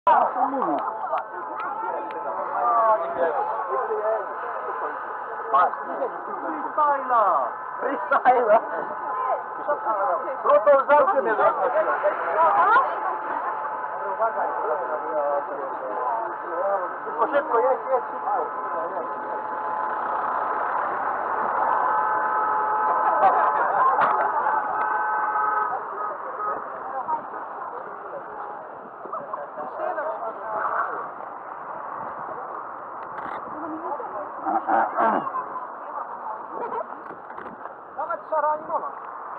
Co mówi? Freestyla! No to zawsze mnie zaprosiła. Tylko szybko, jedź szybko. Nawet szara nie mama.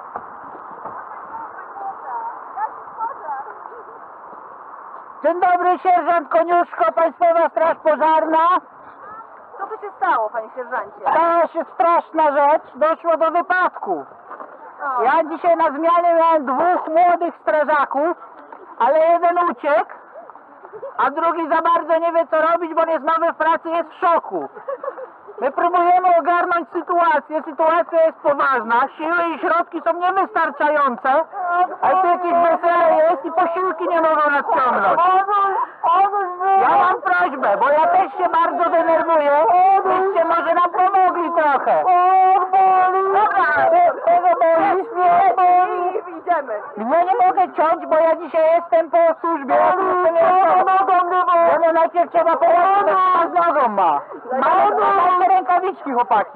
Dzień dobry, sierżant Koniuszko, Państwowa Straż Pożarna. Co tu się stało, panie sierżancie? Stała się straszna rzecz, doszło do wypadku. O, Ja dzisiaj na zmianie miałem dwóch młodych strażaków, ale jeden uciekł, a drugi za bardzo nie wie co robić, bo on jest nowy w pracy, jest w szoku. My próbujemy ogarnąć sytuację, sytuacja jest poważna, siły i środki są niewystarczające, ale tu jakieś wesele jest i posiłki nie mogą nadciągnąć. Ja mam prośbę, bo ja też się bardzo denerwuję, byście może nam pomogli trochę. Dobra, tego boli? Nie boli. idziemy. Ja nie mogę ciąć, bo ja dzisiaj jestem po służbie. No najpierw trzeba połączyć, co z nogą ma. Mamy rękawiczki, chłopaki.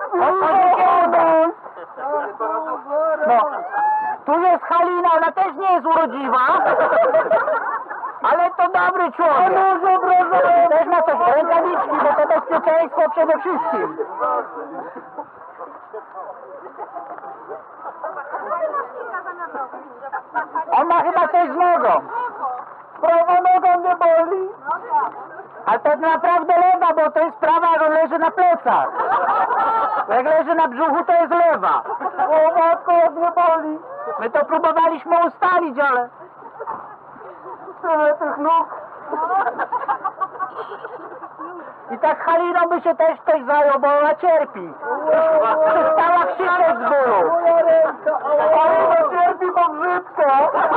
No, tu jest Halina, ona też nie jest urodziwa, ale to dobry człowiek. Też ma coś, rękawiczki, bo to bezpieczeństwo przede wszystkim. On ma chyba coś z nogą. Prawa noga mnie boli. A to naprawdę lewa, bo to jest prawa, jak on leży na plecach. Jak leży na brzuchu, to jest lewa. O matko, jak mnie boli. My to próbowaliśmy ustalić, ale... Tyle tych nóg. I tak Haliną by się też ktoś zajął, bo ona cierpi. Przestała krzyczeć z bólu. Halina cierpi, bo brzydko.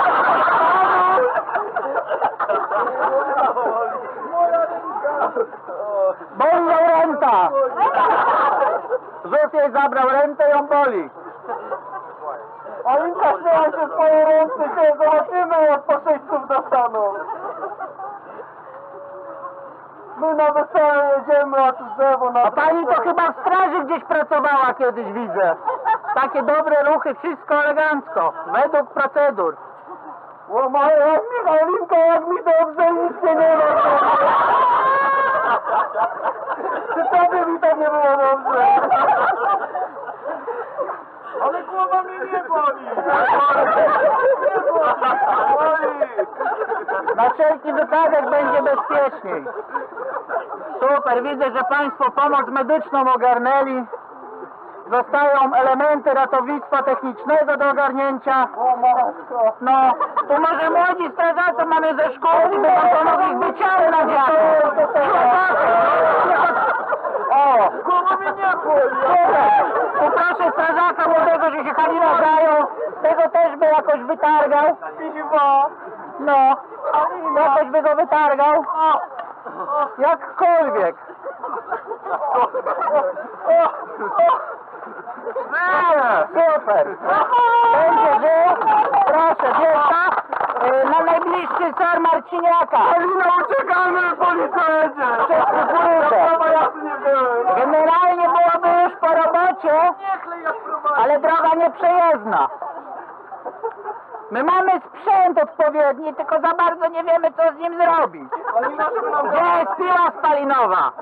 Boli ją ręta. ZUS jej zabrał rętę i ją boli. Alinka śmiała się swoje ręce, się zobaczymy, jak po 600 dostaną. My na wesele jedziemy, a tu drzewo na... A pani to chyba w straży gdzieś pracowała kiedyś, widzę. Takie dobre ruchy, wszystko elegancko, według procedur. O moja, Alinka, jak mi dobrze, nic się nie ma. Czy tobie mi tak nie było dobrze? Ale głowa mnie nie boli! Na wszelki wypadek będzie bezpieczniej. Super, widzę, że Państwo pomoc medyczną ogarnęli. Zostają elementy ratownictwa technicznego do ogarnięcia. No, tu może młodzi strażacy mamy ze szkoły, by wam pomogli wyciały na wiatr. O! Głowa mnie nie boli! Poproszę strażaka młodego, że się Halina zajął. Tego też by jakoś wytargał. No, jakoś by go wytargał. Jakkolwiek. Super. Będzie żył. Proszę, wielka. Na najbliższy SOR Marciniaka. Halina, uciekamy, policjancie. Przez kukurydzę. Generalnie byłoby już po robocie, ale droga nieprzejezdna. My mamy sprzęt odpowiedni, tylko za bardzo nie wiemy, co z nim zrobić. Gdzie jest piła spalinowa?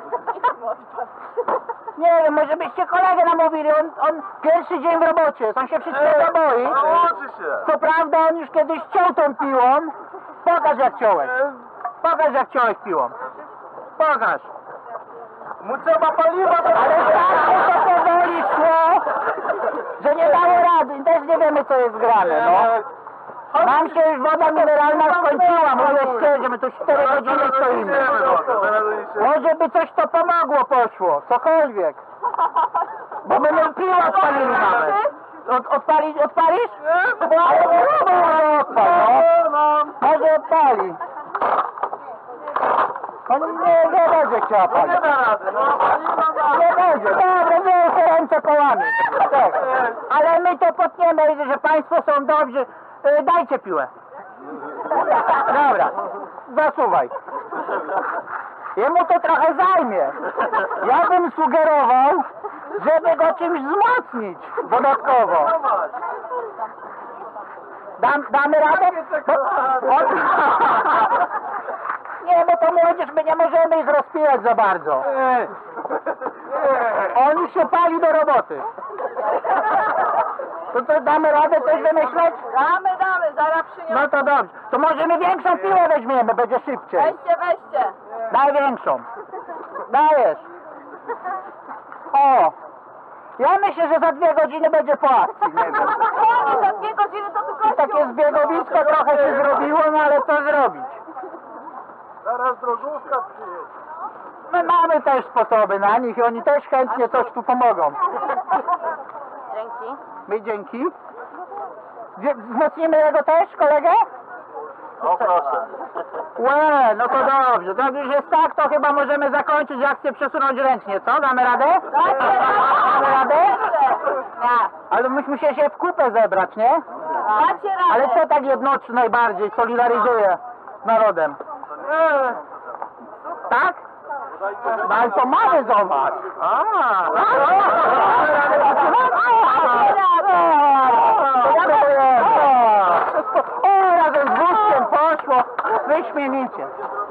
Nie wiem, może byście kolegę namówili, on pierwszy dzień w robocie, on się wszystkiego boi. Co prawda on już kiedyś ciął tą piłą. Pokaż jak ciąłeś. Pokaż jak ciąłeś piłą. Pokaż. Mu trzeba paliwa, ale tak to powoli szło, że nie dało rady. Też nie wiemy, co jest grane, no. Nam się już woda mineralna skończyła, mówię szczerze, my tu 4 godziny stoimy. Może by coś to pomogło, poszło, cokolwiek. Bo my piła odpalili nawet. Odpalisz? Ale nie odpal, no. Może odpali. Nie będzie chciała pani. Nie da rady. Nie będzie. Dobra, niech się ręce połamie. Tak. Ale my to potniemy, że państwo są dobrzy. Dajcie piłę. Dobra, zasuwaj. Jemu to trochę zajmie. Ja bym sugerował, żeby go czymś wzmocnić dodatkowo. Damy radę? Nie, bo to młodzież, my nie możemy ich rozpijać za bardzo. On już się pali do roboty. To co, damy radę coś wymyśleć? Damy, zaraz przyniosę. No to dobrze. To może my większą piłę weźmiemy, będzie szybciej. Weźcie. Daj większą. Dajesz. O. Ja myślę, że za 2 godziny będzie po akcji, nie wiem. Za 2 godziny to tylko Takie zbiegowisko trochę się zrobiło, no ale co zrobić? Zaraz drogówka przyjedzie. My mamy też sposoby na nich i oni też chętnie coś tu pomogą. Dzięki. My dzięki. Wzmocnimy jego też, kolegę? O proszę. Łe, no to dobrze. To jak już jest tak, to chyba możemy zakończyć akcję, przesunąć ręcznie, co? Damy radę? Damy radę? Tak. Ale myśmy się w kupę zebrać, nie? Dacie radę. Ale co tak jednoczy najbardziej, solidaryzuje z narodem? Tak? No ale to mamy zobacz. O, razem z wózkiem poszło. Wyśmienicie.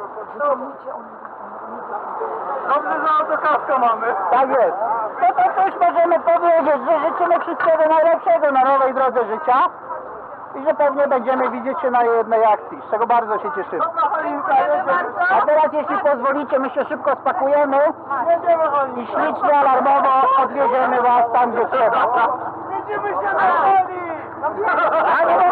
Dobrze, że autokasko mamy. Tak jest. No to już możemy powiedzieć, że życzymy wszystkiego najlepszego na nowej drodze życia i że pewnie będziemy widzieć się na jednej akcji, z czego bardzo się cieszymy. Dobra, Halinka, jedziemy. A teraz, jeśli pozwolicie, my się szybko spakujemy Jedziemy, Halinka. i ślicznie alarmowo odwieziemy was tam, gdzie trzeba. Jedziemy się na Hali. A nie